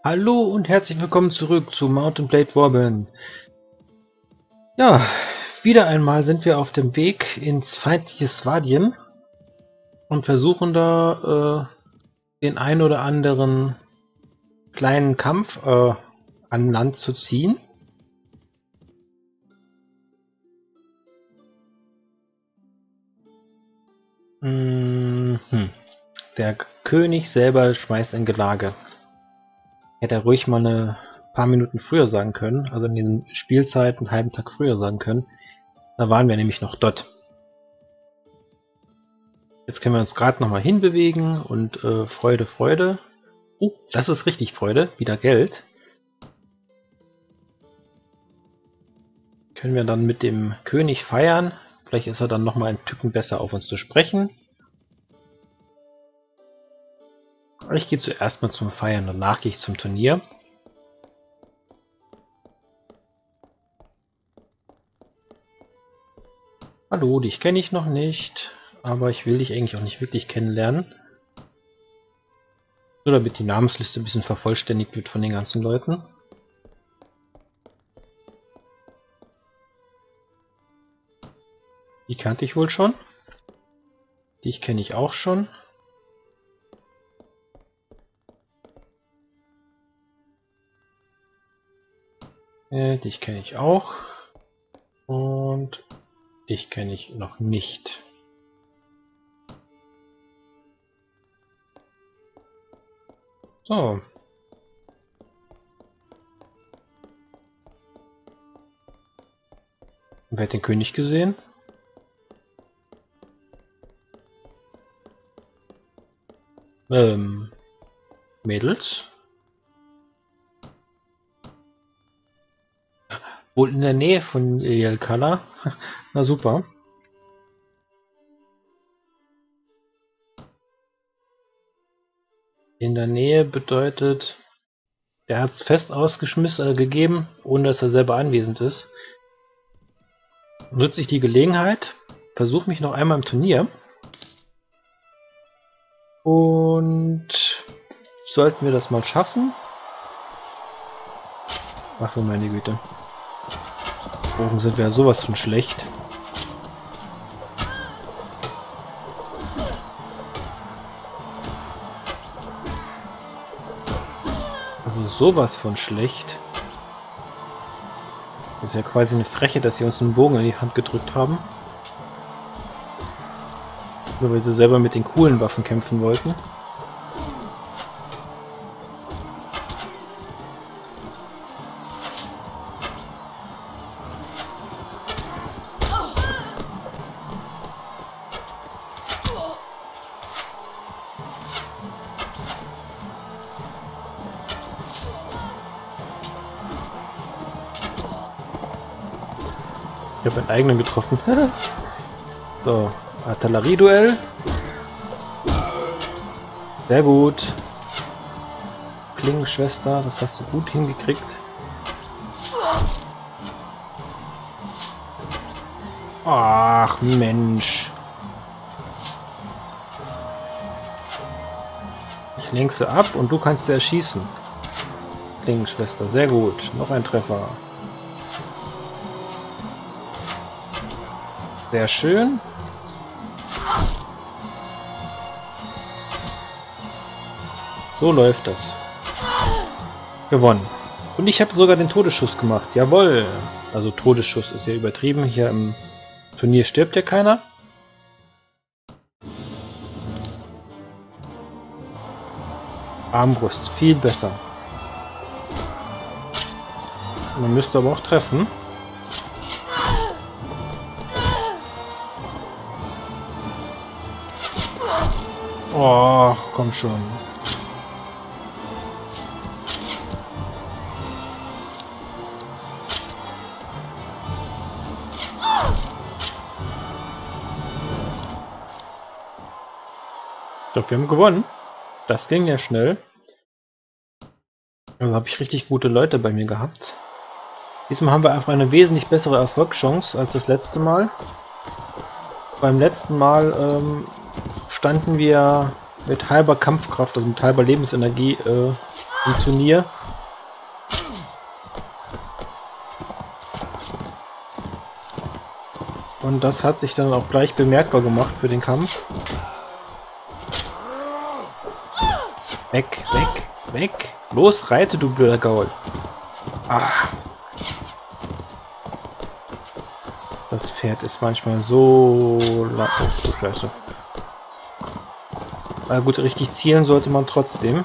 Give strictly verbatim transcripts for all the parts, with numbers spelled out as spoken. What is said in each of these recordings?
Hallo und herzlich willkommen zurück zu Mount and Blade Warband. Ja, wieder einmal sind wir auf dem Weg ins feindliche Svadien und versuchen da äh, den ein oder anderen kleinen Kampf äh, an Land zu ziehen. Mhm. Der König selber schmeißt ein Gelage. Hätte er ruhig mal eine paar Minuten früher sagen können, also in den Spielzeiten einen halben Tag früher sagen können. Da waren wir nämlich noch dort. Jetzt können wir uns gerade nochmal hinbewegen und äh, Freude, Freude. Oh, das ist richtig Freude, wieder Geld. Können wir dann mit dem König feiern. Vielleicht ist er dann nochmal ein Tücken besser auf uns zu sprechen. Ich gehe zuerst mal zum Feiern, danach gehe ich zum Turnier. Hallo, dich kenne ich noch nicht, aber ich will dich eigentlich auch nicht wirklich kennenlernen. Nur damit die Namensliste ein bisschen vervollständigt wird von den ganzen Leuten. Die kannte ich wohl schon. Dich kenne ich auch schon. Äh, dich kenne ich auch. Und dich kenne ich noch nicht. So. Wer hat den König gesehen? Ähm, Mädels? Wohl in der Nähe von Jelkala. Na super. In der Nähe bedeutet, der hat es fest ausgeschmissen, äh, gegeben, ohne dass er selber anwesend ist. Nutze ich die Gelegenheit, versuche mich noch einmal im Turnier. Und sollten wir das mal schaffen. Ach so, meine Güte. Bogen sind wir ja sowas von schlecht. Also sowas von schlecht. Das ist ja quasi eine Freche, dass sie uns einen Bogen in die Hand gedrückt haben. Nur weil sie selber mit den coolen Waffen kämpfen wollten. Ich habe einen eigenen getroffen. So, Artillerieduell. Sehr gut. Klingenschwester, das hast du gut hingekriegt. Ach Mensch. Ich lenke sie ab und du kannst sie erschießen. Klingenschwester, sehr gut. Noch ein Treffer. Sehr schön. So läuft das. Gewonnen. Und ich habe sogar den Todesschuss gemacht. Jawohl. Also Todesschuss ist ja übertrieben. Hier im Turnier stirbt ja keiner. Armbrust. Viel besser. Man müsste aber auch treffen. Oh, komm schon. Ich glaube, wir haben gewonnen. Das ging ja schnell. Also habe ich richtig gute Leute bei mir gehabt. Diesmal haben wir einfach eine wesentlich bessere Erfolgschance als das letzte Mal. Beim letzten Mal ähm, standen wir mit halber Kampfkraft, also mit halber Lebensenergie, äh, im Turnier. Und das hat sich dann auch gleich bemerkbar gemacht für den Kampf. Weg, weg, weg! Los, reite, du blöder Gaul! Ah! Das Pferd ist manchmal so lang. Oh, so scheiße. Aber gut, richtig zielen sollte man trotzdem.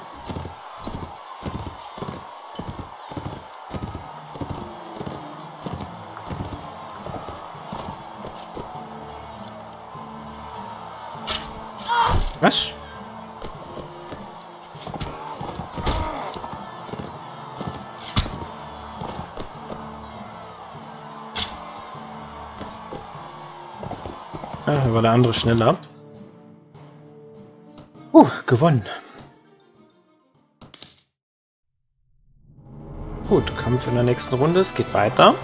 Was? Ah, war der andere schneller. Uh, gewonnen. Gut, Kampf in der nächsten Runde. Es geht weiter.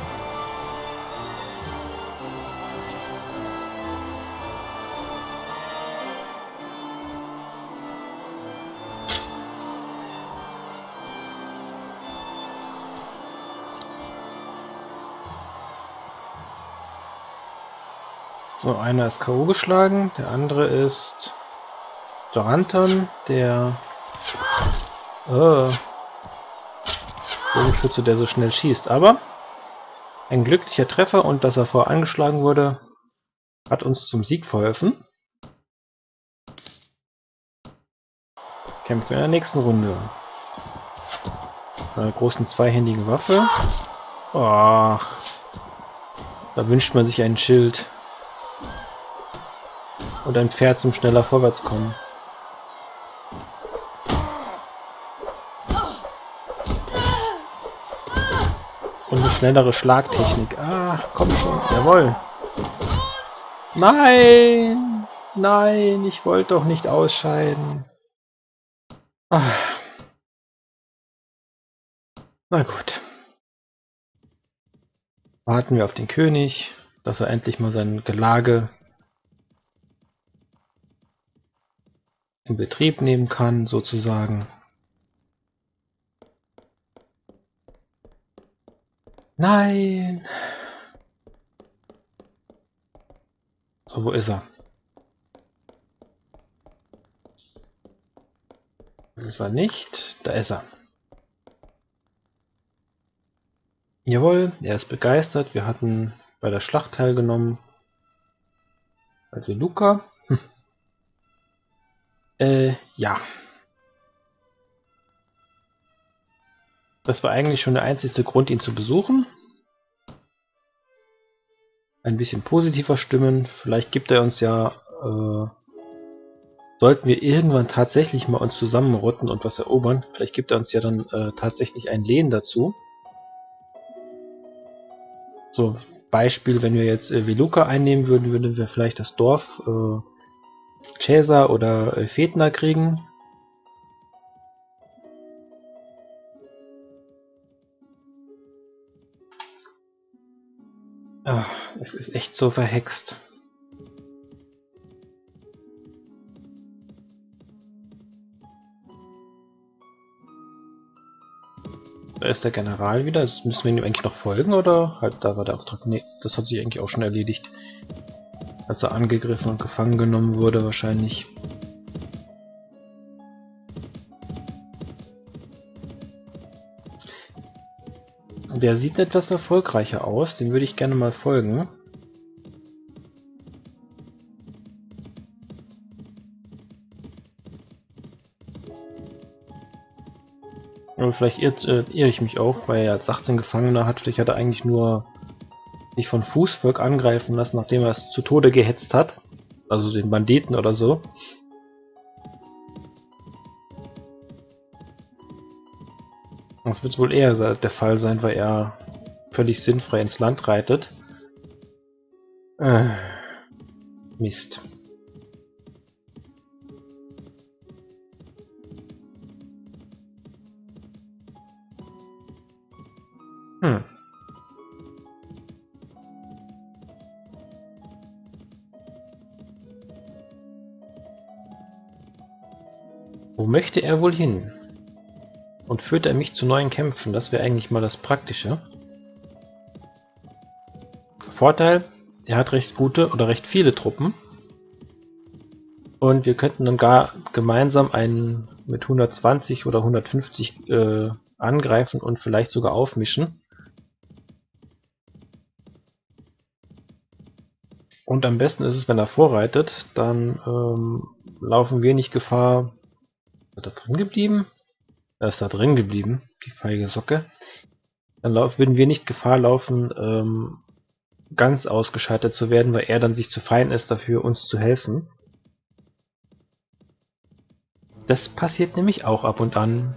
So, einer ist K O geschlagen, der andere ist Doranton, der äh, Bogenschütze, der so schnell schießt. Aber ein glücklicher Treffer und dass er vorher angeschlagen wurde, hat uns zum Sieg verholfen. Kämpfen in der nächsten Runde. Eine großen zweihändigen Waffe. Ach, da wünscht man sich ein Schild. Und ein Pferd zum schneller Vorwärtskommen. Und eine schnellere Schlagtechnik. Ah, komm schon. Jawohl. Nein! Nein, ich wollte doch nicht ausscheiden. Ah. Na gut. Warten wir auf den König, dass er endlich mal sein Gelage in Betrieb nehmen kann, sozusagen. Nein! So, wo ist er? Das ist er nicht. Da ist er. Jawohl, er ist begeistert. Wir hatten bei der Schlacht teilgenommen. Also Luca. Hm. Äh, ja. Das war eigentlich schon der einzige Grund, ihn zu besuchen. Ein bisschen positiver stimmen. Vielleicht gibt er uns ja... Äh, sollten wir irgendwann tatsächlich mal uns zusammenrotten und was erobern, vielleicht gibt er uns ja dann äh, tatsächlich ein Lehen dazu. So, Beispiel, wenn wir jetzt äh, Veluca einnehmen würden, würden wir vielleicht das Dorf äh, Caesar oder äh, Fetna kriegen. Ah, es ist echt so verhext. Da ist der General wieder. Also müssen wir ihm eigentlich noch folgen, oder? Halt, da war der Auftrag. Nee, das hat sich eigentlich auch schon erledigt. Als er angegriffen und gefangen genommen wurde, wahrscheinlich. Der sieht etwas erfolgreicher aus. Den würde ich gerne mal folgen. Aber vielleicht irrt, äh, irre ich mich auch, weil er als achtzehn Gefangener hat. Vielleicht hat er eigentlich nur sich von Fußvolk angreifen lassen, nachdem er es zu Tode gehetzt hat. Also den Banditen oder so. Das wird wohl eher der Fall sein, weil er völlig sinnfrei ins Land reitet. Äh, Mist. Hm. Wo möchte er wohl hin? Und führt er mich zu neuen Kämpfen? Das wäre eigentlich mal das Praktische. Vorteil, er hat recht gute oder recht viele Truppen. Und wir könnten dann gar gemeinsam einen mit hundertzwanzig oder hundertfünfzig äh, angreifen und vielleicht sogar aufmischen. Und am besten ist es, wenn er vorreitet, dann ähm, laufen wir nicht Gefahr... Ist er drin geblieben? Er ist da drin geblieben, die feige Socke. Dann lauf, würden wir nicht Gefahr laufen, ähm, ganz ausgeschaltet zu werden, weil er dann sich zu fein ist, dafür uns zu helfen. Das passiert nämlich auch ab und an.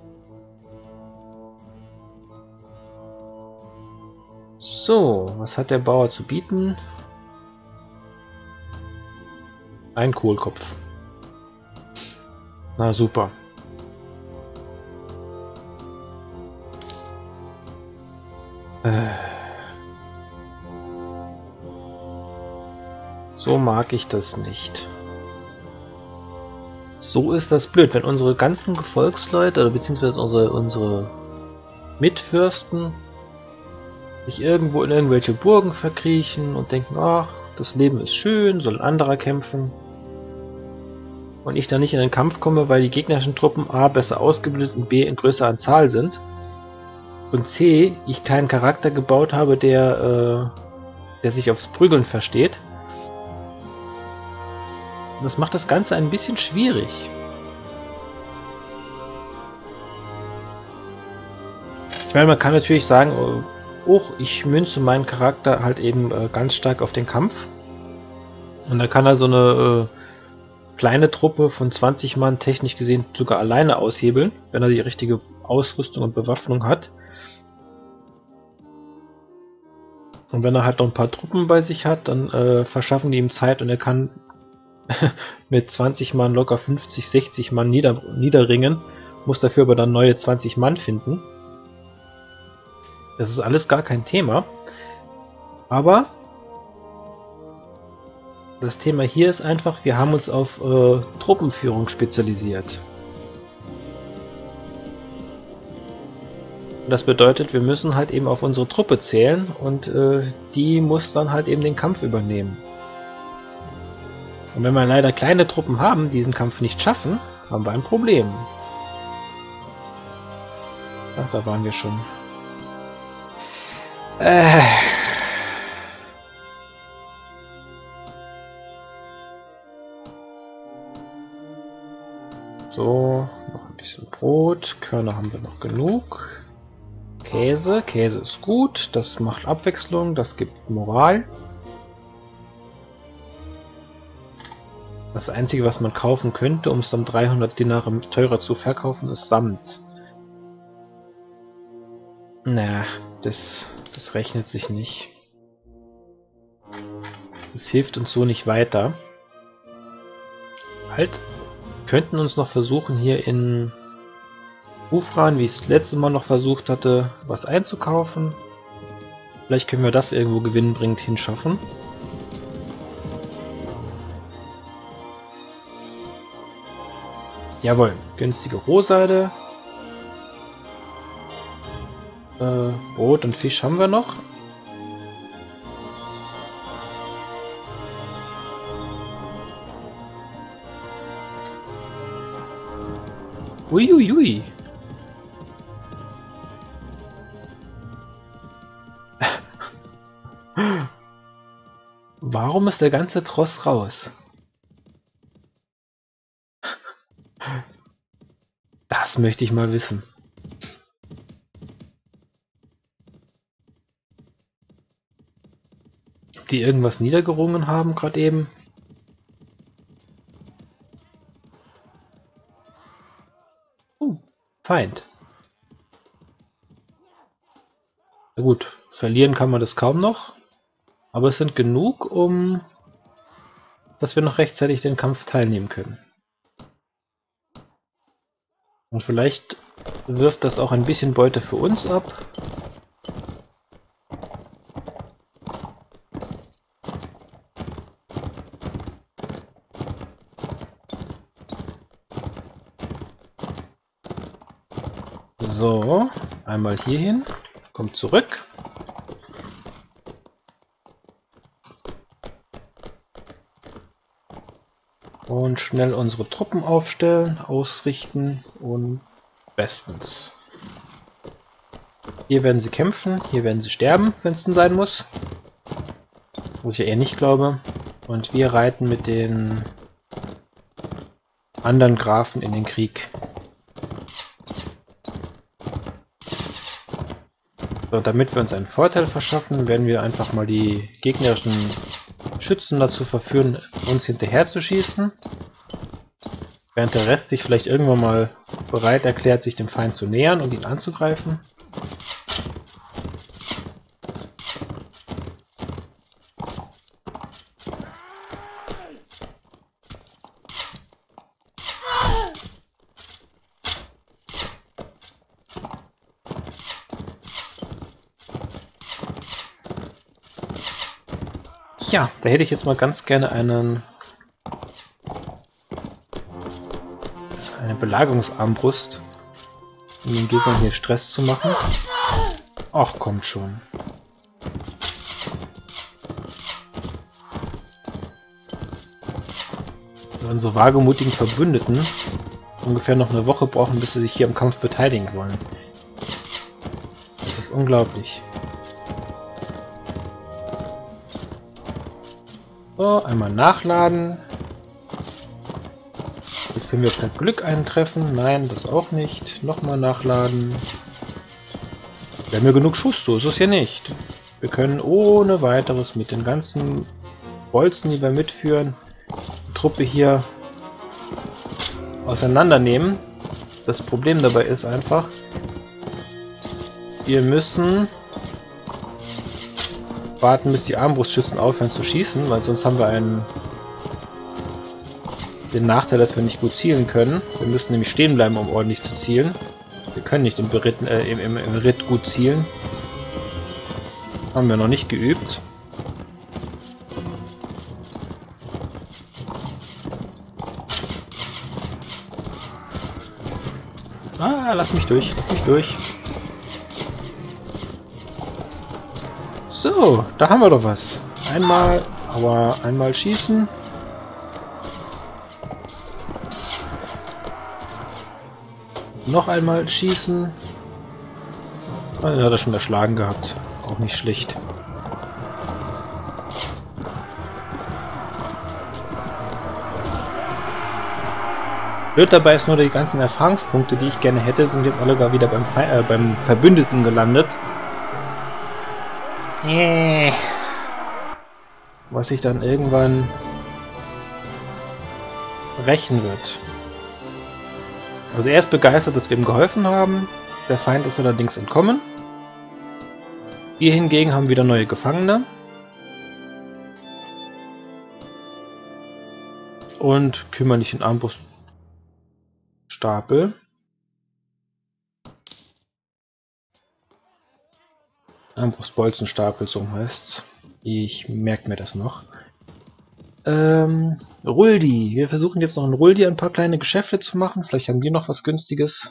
So, was hat der Bauer zu bieten? Ein Kohlkopf. Na super. Äh. So mag ich das nicht. So ist das blöd, wenn unsere ganzen Gefolgsleute oder beziehungsweise unsere, unsere Mitfürsten sich irgendwo in irgendwelche Burgen verkriechen und denken, ach, das Leben ist schön, soll ein anderer kämpfen. Und ich dann nicht in den Kampf komme, weil die gegnerischen Truppen A besser ausgebildet und B in größerer Anzahl sind. Und C, ich keinen Charakter gebaut habe, der, äh, der sich aufs Prügeln versteht. Das macht das Ganze ein bisschen schwierig. Ich meine, man kann natürlich sagen, oh, ich münze meinen Charakter halt eben äh, ganz stark auf den Kampf. Und da kann er so eine äh, kleine Truppe von zwanzig Mann technisch gesehen sogar alleine aushebeln, wenn er die richtige Ausrüstung und Bewaffnung hat. Und wenn er halt noch ein paar Truppen bei sich hat, dann äh, verschaffen die ihm Zeit und er kann mit zwanzig Mann locker fünfzig, sechzig Mann nieder, niederringen, muss dafür aber dann neue zwanzig Mann finden. Das ist alles gar kein Thema. Aber das Thema hier ist einfach, wir haben uns auf äh, Truppenführung spezialisiert. Und das bedeutet, wir müssen halt eben auf unsere Truppe zählen und äh, die muss dann halt eben den Kampf übernehmen. Und wenn wir leider kleine Truppen haben, die diesen Kampf nicht schaffen, haben wir ein Problem. Ach, da waren wir schon. Äh. So, noch ein bisschen Brot. Körner haben wir noch genug. Käse. Käse ist gut. Das macht Abwechslung. Das gibt Moral. Das Einzige, was man kaufen könnte, um es dann dreihundert Dinare teurer zu verkaufen, ist Samt. Na, das, das rechnet sich nicht. Das hilft uns so nicht weiter. Halt, könnten uns noch versuchen, hier in Ufran, wie ich es letztes Mal noch versucht hatte, was einzukaufen. Vielleicht können wir das irgendwo gewinnbringend hinschaffen. Jawohl, günstige Rohseide. Äh, Brot und Fisch haben wir noch. Uiuiui. Warum ist der ganze Tross raus? Das möchte ich mal wissen. Ob die irgendwas niedergerungen haben gerade eben? Oh, Feind. Na gut, verlieren kann man das kaum noch. Aber es sind genug, um dass wir noch rechtzeitig den Kampf teilnehmen können. Und vielleicht wirft das auch ein bisschen Beute für uns ab. einmal hier hin. Kommt zurück. Und schnell unsere Truppen aufstellen, ausrichten und bestens. Hier werden sie kämpfen, hier werden sie sterben, wenn es denn sein muss. Was ich ja eher nicht glaube. Und wir reiten mit den anderen Grafen in den Krieg. So, damit wir uns einen Vorteil verschaffen, werden wir einfach mal die gegnerischen Schützen dazu verführen, uns hinterher zu schießen. Während der Rest sich vielleicht irgendwann mal bereit erklärt, sich dem Feind zu nähern und ihn anzugreifen. Ja, da hätte ich jetzt mal ganz gerne einen eine Belagerungsarmbrust, um den Gegnern hier Stress zu machen. Ach, kommt schon. Unsere wagemutigen Verbündeten ungefähr noch eine Woche brauchen, bis sie sich hier am Kampf beteiligen wollen. Das ist unglaublich. So, einmal nachladen. Jetzt können wir per Glück eintreffen. Nein, das auch nicht. Nochmal nachladen. Wir haben ja genug Schuss, so ist es ja nicht. Wir können ohne weiteres mit den ganzen Bolzen, die wir mitführen, die Truppe hier auseinandernehmen. Das Problem dabei ist einfach, wir müssen warten, bis die Armbrustschützen aufhören zu schießen, weil sonst haben wir einen den Nachteil, dass wir nicht gut zielen können. Wir müssen nämlich stehen bleiben, um ordentlich zu zielen. Wir können nicht im, Beritt, äh, im, im, im Ritt gut zielen. Haben wir noch nicht geübt. Ah, lass mich durch, lass mich durch. So, da haben wir doch was. Einmal, aber einmal schießen. Noch einmal schießen. Ah, den hat er schon erschlagen gehabt. Auch nicht schlecht. Blöd dabei ist nur, die ganzen Erfahrungspunkte, die ich gerne hätte, sind jetzt alle gar wieder beim, Fe äh, beim Verbündeten gelandet. Yeah. Was sich dann irgendwann rächen wird. Also er ist begeistert, dass wir ihm geholfen haben. Der Feind ist allerdings entkommen. Wir hingegen haben wieder neue Gefangene. Und kümmerlichen Armbruststapel. Armbrustbolzenstapel, so heißt's. Ich merke mir das noch. Ähm, Ruldi. Wir versuchen jetzt noch in Ruldi ein paar kleine Geschäfte zu machen. Vielleicht haben die noch was Günstiges.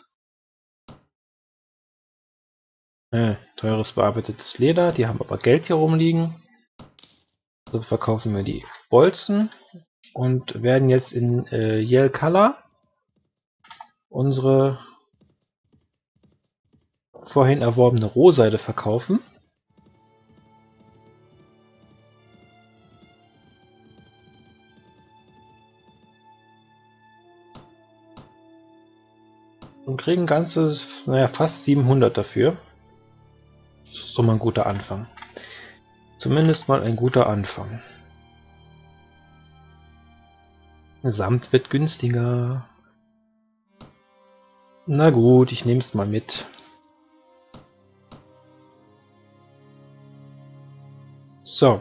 Äh, teures bearbeitetes Leder. Die haben aber Geld hier rumliegen. So verkaufen wir die Bolzen. Und werden jetzt in äh, Yelkala unsere vorhin erworbene Rohseide verkaufen. Und kriegen ganzes, naja, fast siebenhundert dafür. Das ist doch mal ein guter Anfang. Zumindest mal ein guter Anfang. Samt wird günstiger. Na gut, ich nehme es mal mit. So.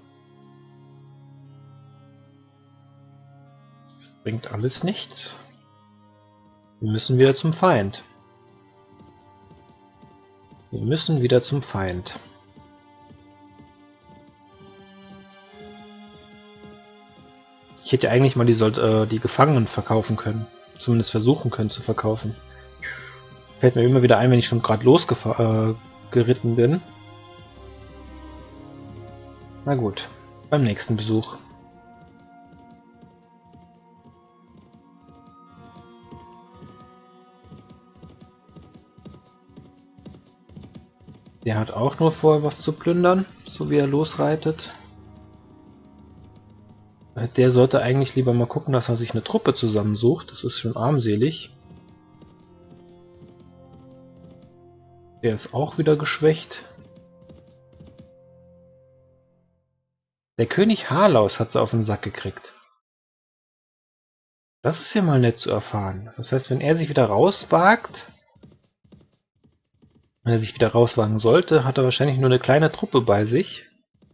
Das bringt alles nichts. Wir müssen wieder zum Feind. Wir müssen wieder zum Feind. Ich hätte eigentlich mal die, Sold äh, die Gefangenen verkaufen können. Zumindest versuchen können zu verkaufen. Fällt mir immer wieder ein, wenn ich schon gerade losgeritten äh, geritten bin. Na gut, beim nächsten Besuch. Der hat auch nur vor, was zu plündern, so wie er losreitet. Der sollte eigentlich lieber mal gucken, dass er sich eine Truppe zusammensucht. Das ist schon armselig. Der ist auch wieder geschwächt. Der König Harlaus hat sie auf den Sack gekriegt. Das ist ja mal nett zu erfahren. Das heißt, wenn er sich wieder rauswagt, wenn er sich wieder rauswagen sollte, hat er wahrscheinlich nur eine kleine Truppe bei sich.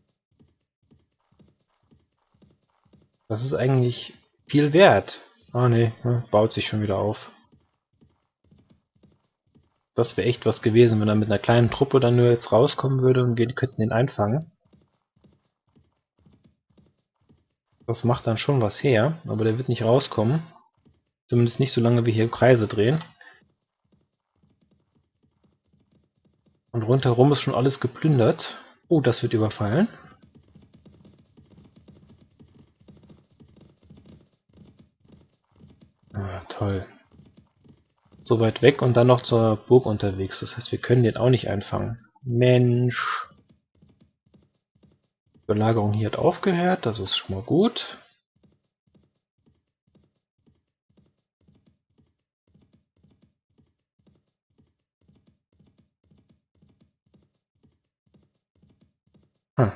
Das ist eigentlich viel wert. Ah ne, baut sich schon wieder auf. Das wäre echt was gewesen, wenn er mit einer kleinen Truppe dann nur jetzt rauskommen würde und wir könnten ihn einfangen. Das macht dann schon was her, aber der wird nicht rauskommen. Zumindest nicht so lange wie hier Kreise drehen. Und rundherum ist schon alles geplündert. Oh, das wird überfallen. Ah, toll. So weit weg und dann noch zur Burg unterwegs. Das heißt, wir können den auch nicht einfangen. Mensch. Die Belagerung hier hat aufgehört. Das ist schon mal gut. Hm.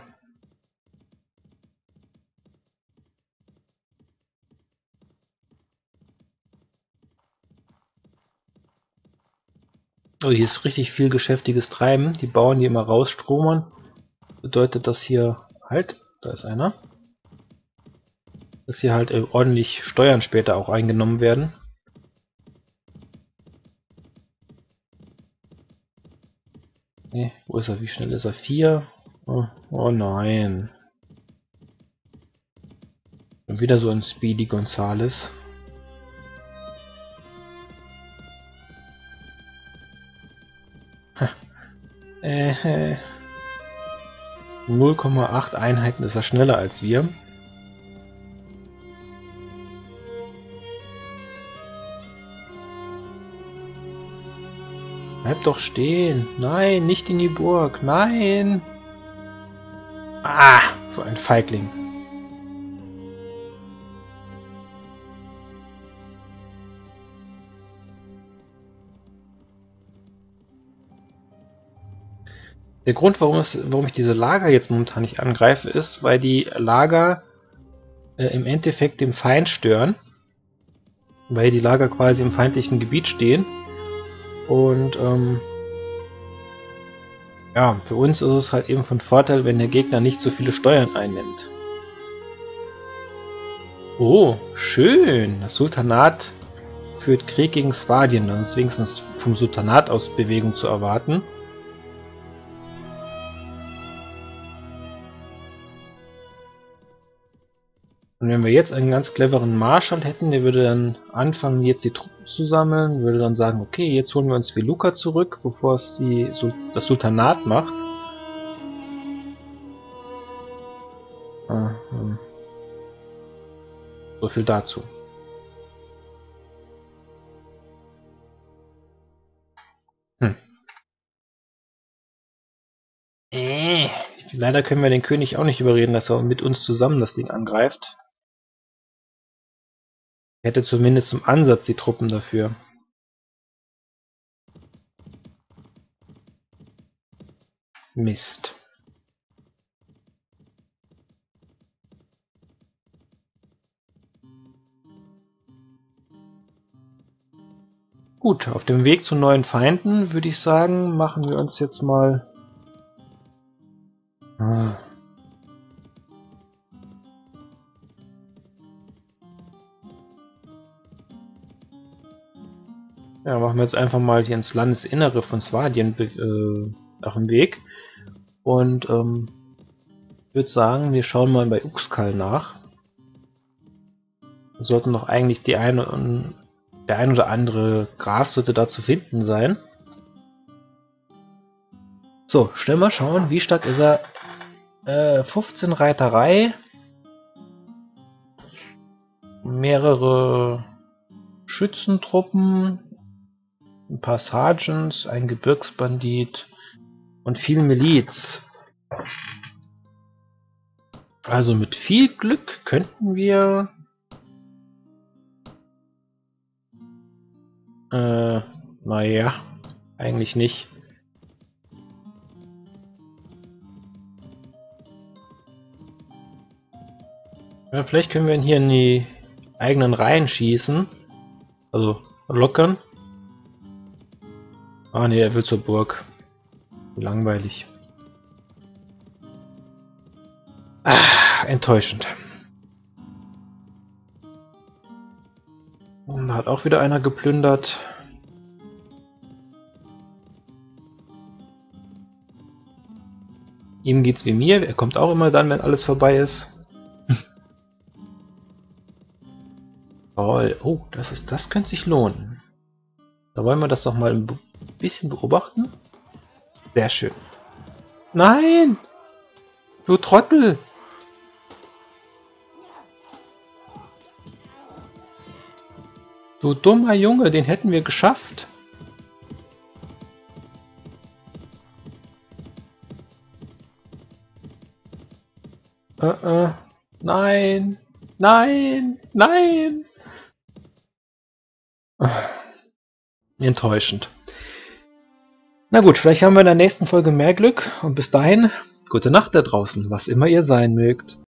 Oh, hier ist richtig viel geschäftiges Treiben. Die Bauern, die immer rausstromern, bedeutet das hier halt, da ist einer, dass hier halt äh, ordentlich Steuern später auch eingenommen werden. Ne, wo ist er? Wie schnell ist er? Vier? Oh, oh nein. Und wieder so ein Speedy Gonzales. Äh, null Komma acht Einheiten ist er schneller als wir. Bleib doch stehen. Nein, nicht in die Burg. Nein. Ah, so ein Feigling. Der Grund, warum, es, warum ich diese Lager jetzt momentan nicht angreife, ist, weil die Lager äh, im Endeffekt dem Feind stören. Weil die Lager quasi im feindlichen Gebiet stehen. Und ähm, ja, für uns ist es halt eben von Vorteil, wenn der Gegner nicht so viele Steuern einnimmt. Oh, schön! Das Sultanat führt Krieg gegen Swardien. Dann ist wenigstens vom Sultanat aus Bewegung zu erwarten. Und wenn wir jetzt einen ganz cleveren Marschall hätten, der würde dann anfangen, jetzt die Truppen zu sammeln, würde dann sagen, okay, jetzt holen wir uns Veluca zurück, bevor es die, das Sultanat macht. Ah, hm. So viel dazu. Hm. Äh, leider können wir den König auch nicht überreden, dass er mit uns zusammen das Ding angreift. Er hätte zumindest zum Ansatz die Truppen dafür. Mist. Gut, auf dem Weg zu neuen Feinden würde ich sagen, machen wir uns jetzt mal... Ah. Ja, machen wir jetzt einfach mal hier ins Landesinnere von Swardien äh, auf dem Weg. Und ähm, würde sagen, wir schauen mal bei Uxkhal nach. Wir sollten doch eigentlich die eine Der ein oder andere Graf sollte da zu finden sein. So, schnell mal schauen, wie stark ist er? Äh, fünfzehn Reiterei. Mehrere Schützentruppen. Ein paar Sergeants, ein Gebirgsbandit und viel Miliz. Also mit viel Glück könnten wir äh, naja, eigentlich nicht. Ja, vielleicht können wir ihn hier in die eigenen Reihen schießen. Also lockern. Ah ne, er will zur Burg. Langweilig. Ah, enttäuschend. Und da hat auch wieder einer geplündert. Ihm geht's wie mir, er kommt auch immer dann, wenn alles vorbei ist. Toll. Oh, das ist, das könnte sich lohnen. Da wollen wir das doch mal ein bisschen beobachten. Sehr schön. Nein! Du Trottel! Du dummer Junge, den hätten wir geschafft. Äh, äh. Nein! Nein! Nein! Enttäuschend. Na gut, vielleicht haben wir in der nächsten Folge mehr Glück und bis dahin, gute Nacht da draußen, was immer ihr sein mögt.